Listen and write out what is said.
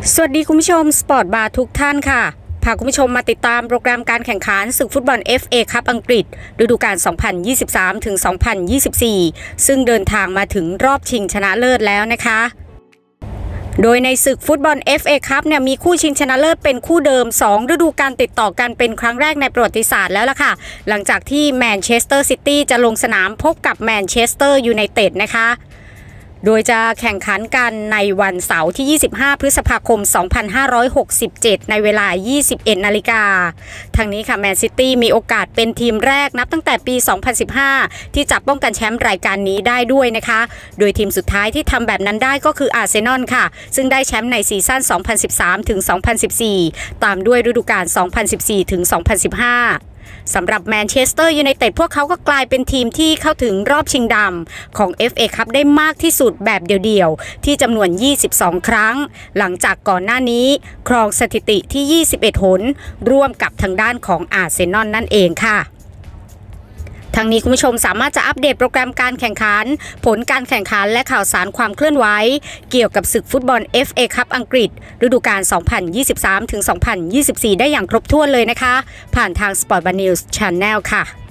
สวัสดีคุณผู้ชมสปอร์ตบาร์ทุกท่านค่ะพาคุณผู้ชมมาติดตามโปรแกรมการแข่งขันศึกฟุตบอล FA คัพอังกฤษฤดูกาล 2023-2024 ซึ่งเดินทางมาถึงรอบชิงชนะเลิศแล้วนะคะโดยในศึกฟุตบอล FA คัพเนี่ยมีคู่ชิงชนะเลิศเป็นคู่เดิม2ฤดูกาลติดต่อกันเป็นครั้งแรกในประวัติศาสตร์แล้วล่ะค่ะหลังจากที่แมนเชสเตอร์ซิตี้จะลงสนามพบกับแมนเชสเตอร์ยูไนเต็ดนะคะโดยจะแข่งขันกันในวันเสาร์ที่ 25 พฤษภาคม 2567 ในเวลา 21 นาฬิกาทางนี้ค่ะแมนซิตี้มีโอกาสเป็นทีมแรกนับตั้งแต่ปี 2015 ที่จะป้องกันแชมป์รายการนี้ได้ด้วยนะคะโดยทีมสุดท้ายที่ทำแบบนั้นได้ก็คืออาร์เซนอลค่ะซึ่งได้แชมป์ในซีซั่น 2013-2014 ตามด้วยฤดูกาล 2014-2015สำหรับแมนเชสเตอร์ยูไนเต็ดพวกเขาก็กลายเป็นทีมที่เข้าถึงรอบชิงดำของ FA คัพได้มากที่สุดแบบเดี่ยวๆที่จำนวน 22 ครั้งหลังจากก่อนหน้านี้ครองสถิติที่ 21 หนร่วมกับทางด้านของอาร์เซนอลนั่นเองค่ะทางนี้คุณผู้ชมสามารถจะอัปเดตโปรแกรมการแข่งขันผลการแข่งขันและข่าวสารความเคลื่อนไหวเกี่ยวกับศึกฟุตบอล FA คัพอังกฤษฤดูกาล 2023-2024 ได้อย่างครบถ้วนเลยนะคะผ่านทาง Sport Bar News Channel ค่ะ